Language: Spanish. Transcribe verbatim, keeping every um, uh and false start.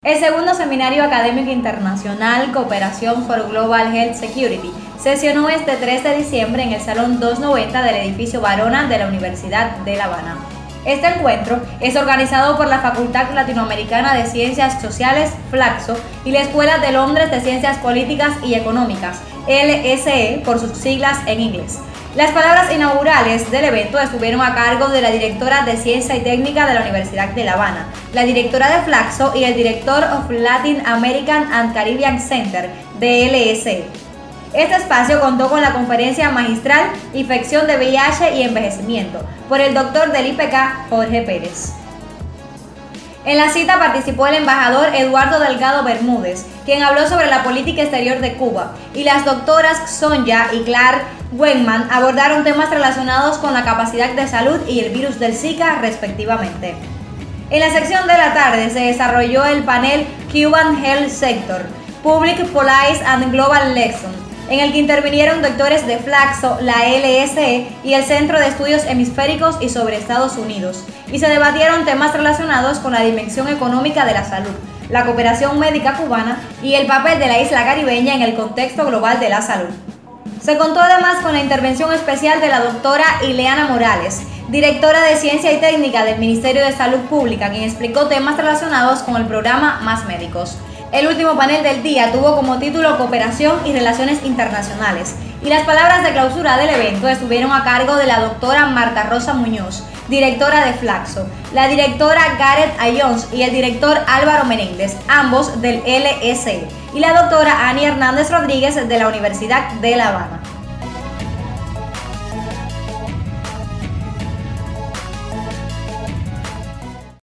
El segundo Seminario Académico Internacional Cooperación for Global Health Security sesionó este tres de diciembre en el Salón doscientos noventa del edificio Barona de la Universidad de La Habana. Este encuentro es organizado por la Facultad Latinoamericana de Ciencias Sociales, Flaxo, y la Escuela de Londres de Ciencias Políticas y Económicas, L S E por sus siglas en inglés. Las palabras inaugurales del evento estuvieron a cargo de la directora de Ciencia y Técnica de la Universidad de La Habana, la directora de Flaxo y el director of Latin American and Caribbean Center de L S E. Este espacio contó con la conferencia magistral Infección de V I H y Envejecimiento por el doctor del I P K, Jorge Pérez. En la cita participó el embajador Eduardo Delgado Bermúdez, quien habló sobre la política exterior de Cuba, y las doctoras Sonia y Clark Wenman abordaron temas relacionados con la capacidad de salud y el virus del Zika, respectivamente. En la sección de la tarde se desarrolló el panel Cuban Health Sector, Public Policy and Global Lessons, en el que intervinieron doctores de Flaxo, la L S E y el Centro de Estudios Hemisféricos y sobre Estados Unidos, y se debatieron temas relacionados con la dimensión económica de la salud, la cooperación médica cubana y el papel de la isla caribeña en el contexto global de la salud. Se contó además con la intervención especial de la doctora Ileana Morales, directora de Ciencia y Técnica del Ministerio de Salud Pública, quien explicó temas relacionados con el programa Más Médicos. El último panel del día tuvo como título Cooperación y Relaciones Internacionales, y las palabras de clausura del evento estuvieron a cargo de la doctora Marta Rosa Muñoz, directora de Flaxo, la directora Gareth Ayons y el director Álvaro Menéndez, ambos del L S E, y la doctora Ani Hernández Rodríguez de la Universidad de La Habana.